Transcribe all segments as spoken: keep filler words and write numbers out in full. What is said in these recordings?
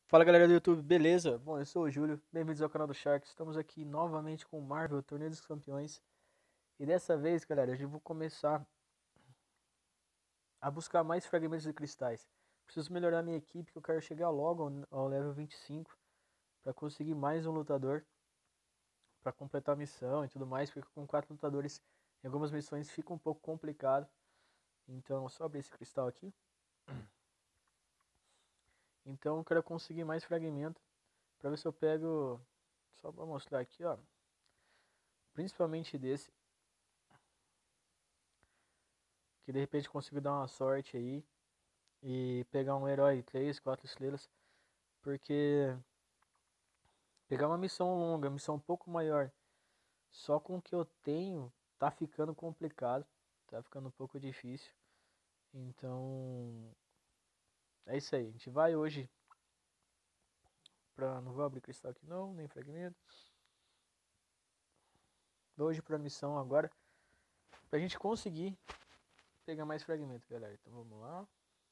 Fala galera do YouTube, beleza? Bom, eu sou o Júlio, bem-vindos ao canal do Shark. Estamos aqui novamente com o Marvel Torneio dos Campeões. E dessa vez, galera, eu já vou começar a buscar mais fragmentos de cristais. Preciso melhorar minha equipe, que eu quero chegar logo ao ao level vinte e cinco para conseguir mais um lutador para completar a missão e tudo mais, porque com quatro lutadores em algumas missões fica um pouco complicado. Então, só abrir esse cristal aqui. Então, eu quero conseguir mais fragmento para ver se eu pego, só para mostrar aqui, ó, principalmente desse, que de repente consigo dar uma sorte aí e pegar um herói três, quatro estrelas, porque pegar uma missão longa, missão um pouco maior, só com o que eu tenho, tá ficando complicado, tá ficando um pouco difícil. Então, é isso aí. A gente vai hoje pra, não vou abrir cristal aqui não, nem fragmento. Vou hoje pra missão agora, pra gente conseguir pegar mais fragmento, galera. Então vamos lá.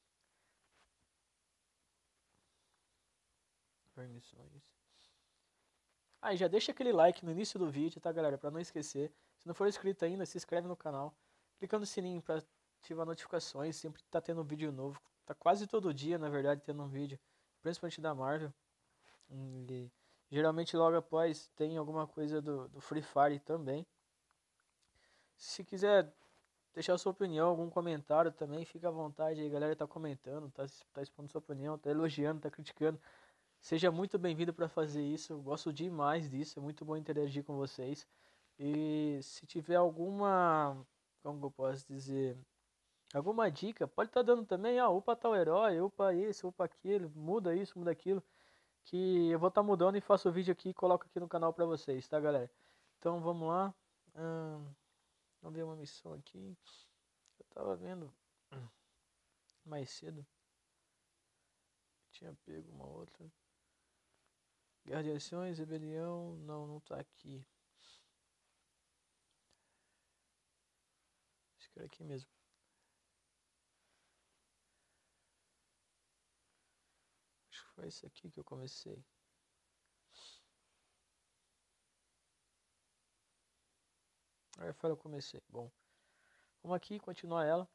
Permissões. Aí já deixa aquele like no início do vídeo, tá, galera? Pra não esquecer. Se não for inscrito ainda, se inscreve no canal. Clica no sininho pra ativar notificações. Sempre tá tendo um vídeo novo. Tá quase todo dia, na verdade, tendo um vídeo. Principalmente da Marvel. E geralmente logo após tem alguma coisa do, do Free Fire também. Se quiser deixar sua opinião, algum comentário também, fica à vontade aí. A galera tá comentando, tá, tá expondo sua opinião, tá elogiando, tá criticando. Seja muito bem-vindo para fazer isso. Eu gosto demais disso. É muito bom interagir com vocês. E se tiver alguma, como que eu posso dizer, alguma dica, pode estar dando também. Ah, upa tal herói, upa isso, upa aquilo, muda isso, muda aquilo. Que eu vou estar mudando e faço o vídeo aqui e coloco aqui no canal para vocês, tá, galera? Então vamos lá. Hum, vamos ver uma missão aqui. Eu tava vendo mais cedo. Tinha pego uma outra. Guerra de Ações, Rebelião. Não, não tá aqui. Acho que era aqui mesmo. Acho que foi esse aqui que eu comecei. Aí foi eu comecei. Bom, vamos aqui continuar ela.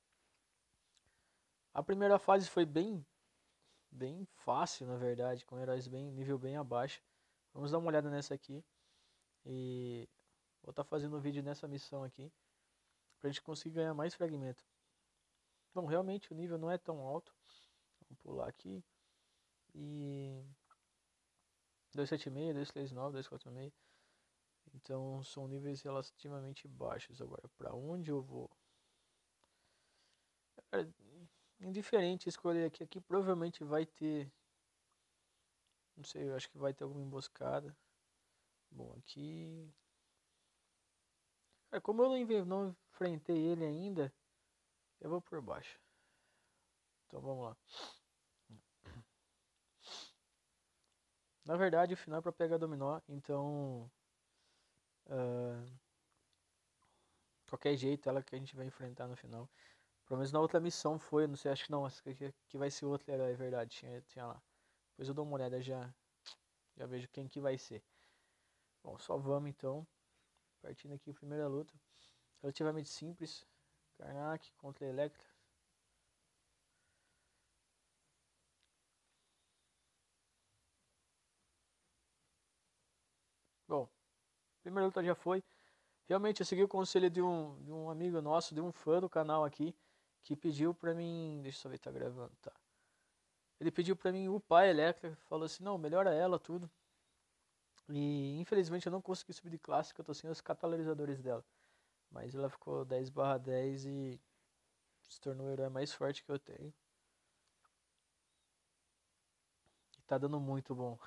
A primeira fase foi bem, bem fácil, na verdade, com heróis bem nível bem abaixo. Vamos dar uma olhada nessa aqui e vou estar fazendo um vídeo nessa missão aqui pra gente conseguir ganhar mais fragmento. Bom, realmente o nível não é tão alto. Vamos pular aqui e dois sete seis, dois três nove, dois quatro seis. Então são níveis relativamente baixos. Agora, para onde eu vou? Cara, indiferente escolher aqui. Aqui provavelmente vai ter. Não sei, eu acho que vai ter alguma emboscada. Bom, aqui. Cara, como eu não, não enfrentei ele ainda, eu vou por baixo. Então vamos lá. Na verdade, o final é pra pegar dominó, então. Uh, qualquer jeito, ela que a gente vai enfrentar no final. Pelo menos na outra missão foi, não sei, acho que não, acho que, que vai ser outro herói, é verdade, tinha, tinha lá. Depois eu dou uma olhada já, já vejo quem que vai ser. Bom, só vamos então. Partindo aqui, primeira luta. Relativamente simples. Karnak contra Electra. Bom, primeira luta já foi. Realmente eu segui o conselho de um, de um amigo nosso, de um fã do canal aqui, que pediu pra mim. Deixa eu só ver, tá gravando, tá. Ele pediu pra mim upar a Electra, falou assim: não, melhora ela, tudo. E infelizmente eu não consegui subir de classe, que eu tô sem os catalisadores dela. Mas ela ficou dez barra dez e se tornou o herói mais forte que eu tenho. E tá dando muito bom.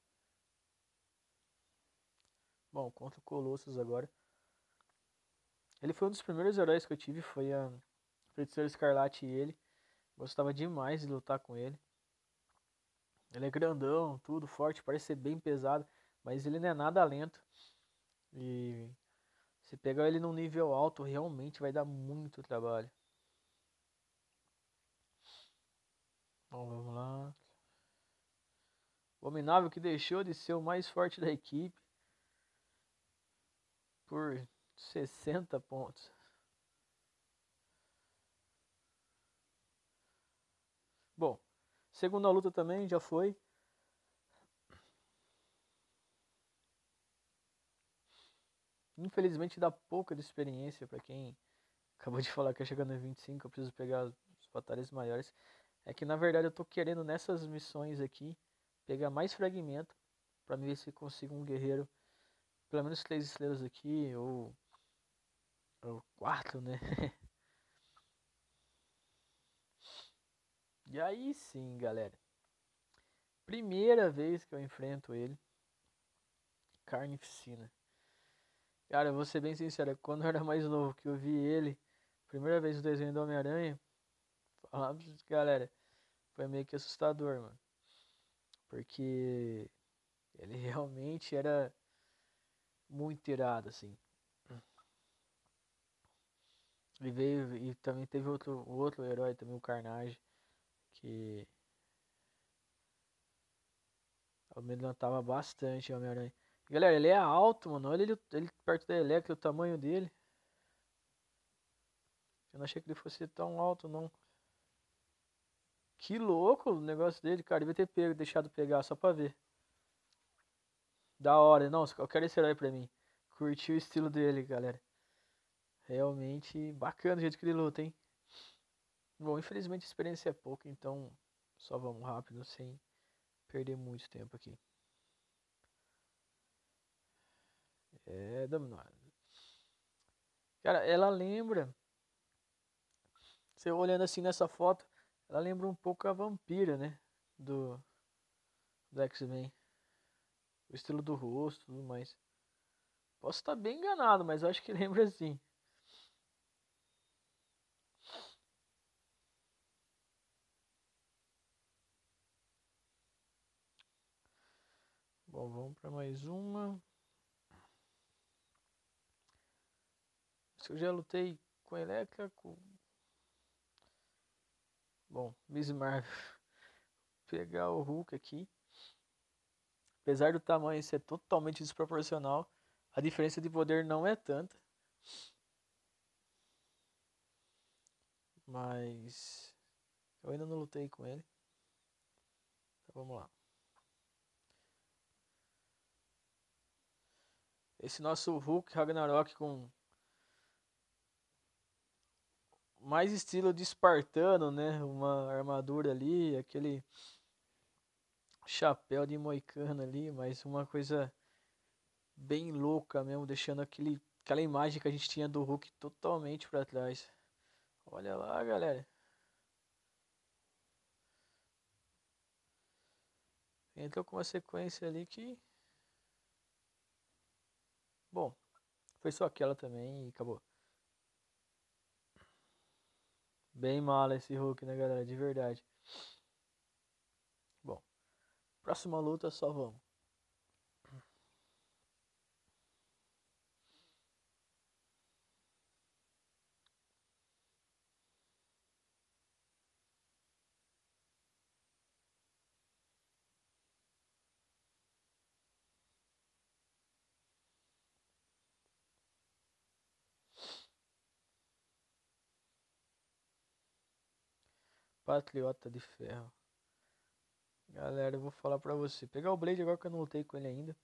Bom, contra o Colossus agora. Ele foi um dos primeiros heróis que eu tive, foi a Feiticeiro Escarlate e ele. Gostava demais de lutar com ele. Ele é grandão, tudo forte, parece ser bem pesado, mas ele não é nada lento. E se pegar ele num nível alto, realmente vai dar muito trabalho. Bom, vamos lá. Abominável que deixou de ser o mais forte da equipe por sessenta pontos. Bom, segunda luta também já foi. Infelizmente dá pouca de experiência para quem acabou de falar que é chegando em vinte e cinco, eu preciso pegar os batalhas maiores. É que na verdade eu tô querendo nessas missões aqui pegar mais fragmento para ver se consigo um guerreiro, pelo menos três estrelas aqui, ou, ou quatro, né? E aí sim, galera. Primeira vez que eu enfrento ele. Carnificina. Cara, eu vou ser bem sincero, quando eu era mais novo que eu vi ele, primeira vez no desenho do Homem-Aranha, falando, galera, foi meio que assustador, mano. Porque ele realmente era muito irado, assim. Ele veio e também teve outro, outro herói também, o Carnage, que amedrontava bastante o Homem-Aranha. Galera, ele é alto, mano. Olha ele, ele perto da Electra, o tamanho dele. Eu não achei que ele fosse tão alto, não. Que louco o negócio dele, cara. Devia ter pego, deixado pegar só pra ver. Da hora. Não, eu quero esse herói pra mim. Curti o estilo dele, galera. Realmente bacana o jeito que ele luta, hein? Bom, infelizmente a experiência é pouca, então só vamos rápido, sem perder muito tempo aqui. É, dominado. Cara, ela lembra... Você olhando assim nessa foto, ela lembra um pouco a Vampira, né? Do, do X-Men. O estilo do rosto e tudo mais. Posso estar bem enganado, mas eu acho que lembra assim. Bom, vamos para mais uma. Se eu já lutei com a Electra, com... Bom, Miss Marvel. Pegar o Hulk aqui. Apesar do tamanho ser totalmente desproporcional, a diferença de poder não é tanta. Mas eu ainda não lutei com ele. Então vamos lá. Esse nosso Hulk Ragnarok com mais estilo de espartano, né? Uma armadura ali, aquele chapéu de moicano ali, mas uma coisa bem louca mesmo, deixando aquele, aquela imagem que a gente tinha do Hulk totalmente para trás. Olha lá, galera. Entrou com uma sequência ali que... Bom, foi só aquela também e acabou. Bem mala esse Hulk, né, galera? De verdade. Bom, próxima luta só vamos. Patriota de Ferro. Galera, eu vou falar pra você. Pegar o Blade agora que eu não lutei com ele ainda.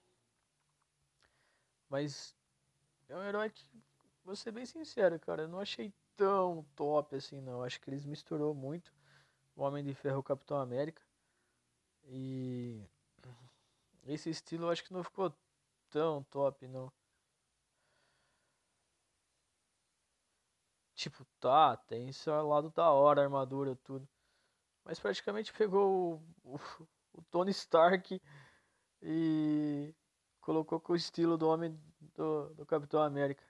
Mas é um herói que, vou ser bem sincero, cara, eu não achei tão top assim, não. Acho que eles misturou muito o Homem de Ferro e o Capitão América. E esse estilo eu acho que não ficou tão top, não. Tipo, tá, tem seu lado da hora, a armadura, tudo. Mas praticamente pegou o, o, o Tony Stark e colocou com o estilo do homem do, do Capitão América.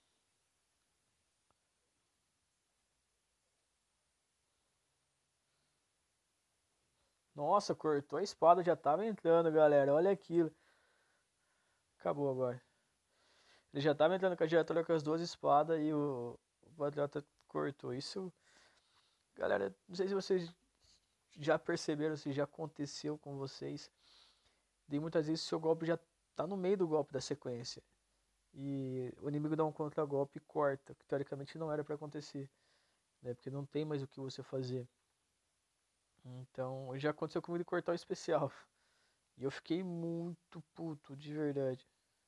Nossa, cortou a espada, já tava entrando, galera. Olha aquilo. Acabou agora. Ele já tava entrando com a giratória com as duas espadas e o, o Patriota cortou. Isso, galera, não sei se vocês já perceberam, se já aconteceu com vocês, de muitas vezes seu golpe já tá no meio do golpe da sequência. E o inimigo dá um contra-golpe e corta, que teoricamente não era para acontecer, né? Porque não tem mais o que você fazer. Então, já aconteceu comigo de cortar o especial. E eu fiquei muito puto, de verdade.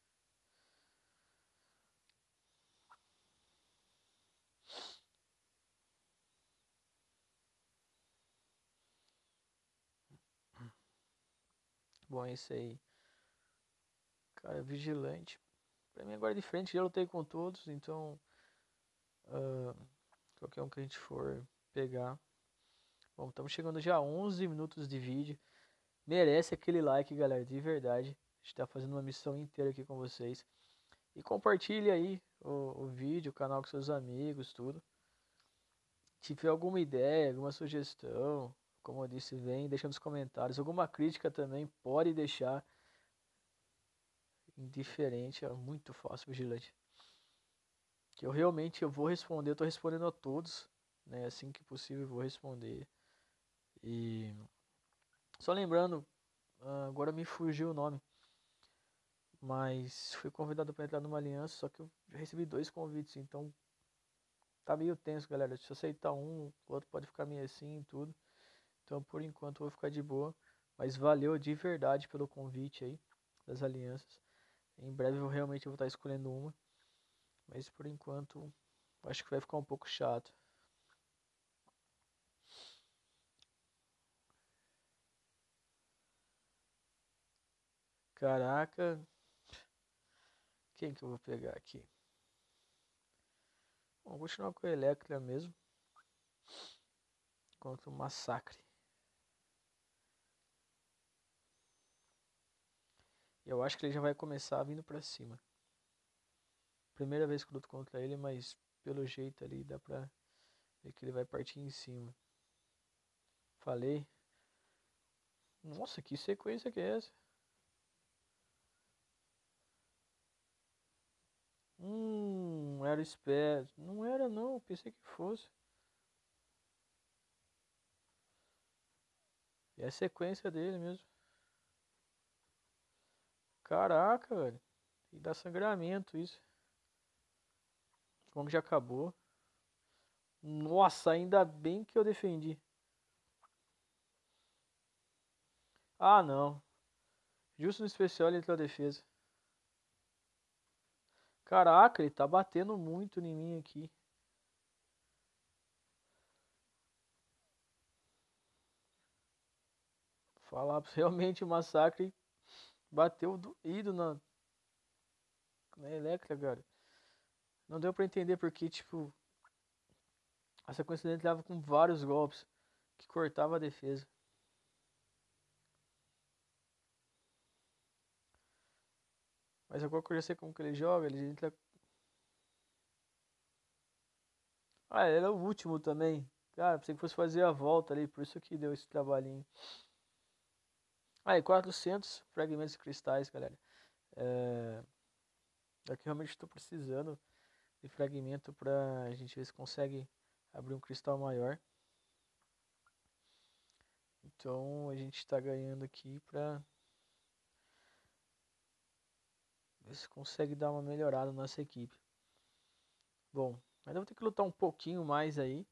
Bom, é isso aí. Cara, vigilante. Pra mim agora é diferente, já lutei com todos, então uh, qualquer um que a gente for pegar. Bom, estamos chegando já a onze minutos de vídeo. Merece aquele like, galera, de verdade. A gente tá fazendo uma missão inteira aqui com vocês. E compartilhe aí o, o vídeo, o canal com seus amigos, tudo. Se tiver alguma ideia, alguma sugestão, como eu disse, vem, deixa nos comentários. Alguma crítica também, pode deixar. Indiferente, é muito fácil, vigilante. Que eu realmente eu vou responder, eu tô respondendo a todos, né? Assim que possível eu vou responder. E só lembrando, agora me fugiu o nome, mas fui convidado para entrar numa aliança, só que eu recebi dois convites, então tá meio tenso, galera. Se eu aceitar um, o outro pode ficar meio assim e tudo. Então por enquanto eu vou ficar de boa, mas valeu de verdade pelo convite aí das alianças. Em breve eu realmente vou estar escolhendo uma, mas por enquanto acho que vai ficar um pouco chato. Caraca, quem que eu vou pegar aqui? Bom, vou continuar com a Electra mesmo. Contra o Massacre. Eu acho que ele já vai começar vindo pra cima. Primeira vez que eu luto contra ele, mas pelo jeito ali dá pra ver que ele vai partir em cima. Falei. Nossa, que sequência que é essa? Hum, era esperto. Não era não, pensei que fosse. É a sequência dele mesmo. Caraca, velho. E dá sangramento isso. Como que já acabou. Nossa, ainda bem que eu defendi. Ah, não. Justo no especial ele entrou a defesa. Caraca, ele tá batendo muito em mim aqui. Falar realmente o Massacre bateu doído na, na Electra, cara. Não deu pra entender porque, tipo, a sequência dele tava com vários golpes que cortava a defesa. Mas agora que eu já sei como que ele joga, ele entra... Ah, ele era o último também. Cara, pensei que fosse fazer a volta ali, por isso que deu esse trabalhinho. Ah, e quatrocentos fragmentos de cristais, galera. É... Daqui realmente estou precisando de fragmento pra gente ver se consegue abrir um cristal maior. Então a gente está ganhando aqui pra ver se consegue dar uma melhorada na nossa equipe. Bom, ainda vou ter que lutar um pouquinho mais aí.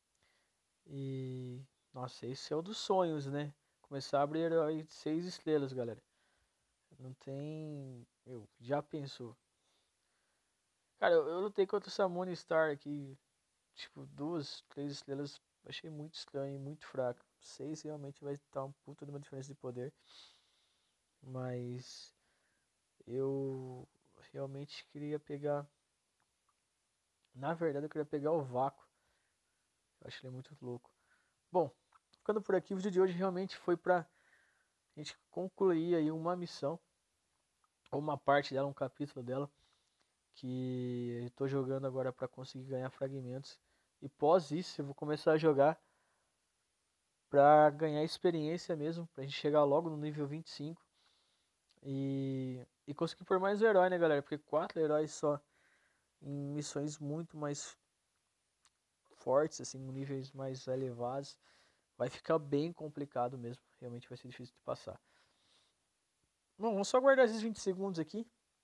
E... Nossa, esse é o dos sonhos, né? Começar a abrir herói de seis estrelas, galera. Não tem... Eu, já pensou? Cara, eu, eu lutei contra essa Morningstar aqui. Tipo, duas, três estrelas. Achei muito estranho e muito fraco. Seis realmente vai estar um puta de uma diferença de poder. Mas... Eu realmente queria pegar... Na verdade, eu queria pegar o vácuo. Eu acho ele muito louco. Bom, ficando por aqui, o vídeo de hoje realmente foi pra a gente concluir aí uma missão. Ou uma parte dela, um capítulo dela. Que eu tô jogando agora pra conseguir ganhar fragmentos. E pós isso, eu vou começar a jogar pra ganhar experiência mesmo. Pra gente chegar logo no nível vinte e cinco. E, e conseguir por mais um herói, né, galera? Porque quatro heróis só em missões muito mais fortes, assim, níveis mais elevados. vai ficar bem complicado mesmo. Realmente vai ser difícil de passar. Bom, vamos só guardar esses vinte segundos aqui.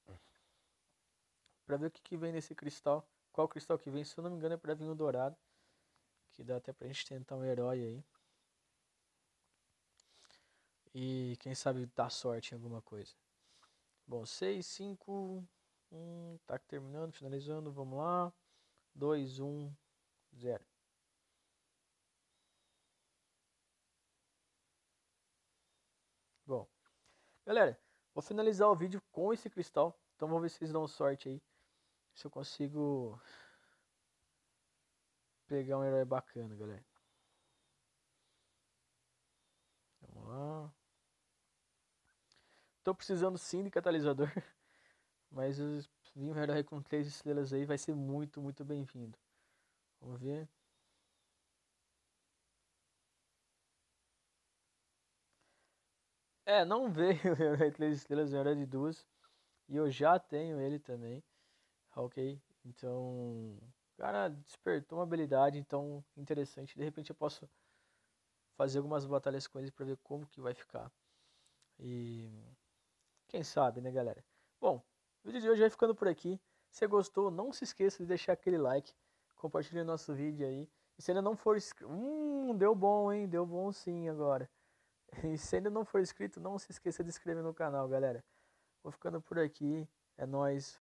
Pra ver o que, que vem nesse cristal. Qual cristal que vem? Se eu não me engano é pra vir o dourado. Que dá até pra gente tentar um herói aí. E quem sabe dar sorte em alguma coisa. Bom, seis, cinco, um, tá terminando, finalizando, vamos lá. dois, um, zero. Bom, galera, vou finalizar o vídeo com esse cristal. Então vamos ver se vocês dão sorte aí. Se eu consigo pegar um herói bacana, galera. Vamos lá. Tô precisando sim de catalisador. Mas vir um herói com três estrelas aí vai ser muito, muito bem-vindo. Vamos ver. É, não veio o herói três estrelas, o herói de duas. E eu já tenho ele também. Ok? Então, cara, despertou uma habilidade então interessante. De repente eu posso fazer algumas batalhas com ele pra ver como que vai ficar. E quem sabe, né, galera? Bom, o vídeo de hoje vai ficando por aqui. Se gostou, não se esqueça de deixar aquele like. Compartilhe nosso vídeo aí. E se ainda não for inscrito... Hum, deu bom, hein? Deu bom sim agora. E se ainda não for inscrito, não se esqueça de inscrever no canal, galera. Vou ficando por aqui. É nóis.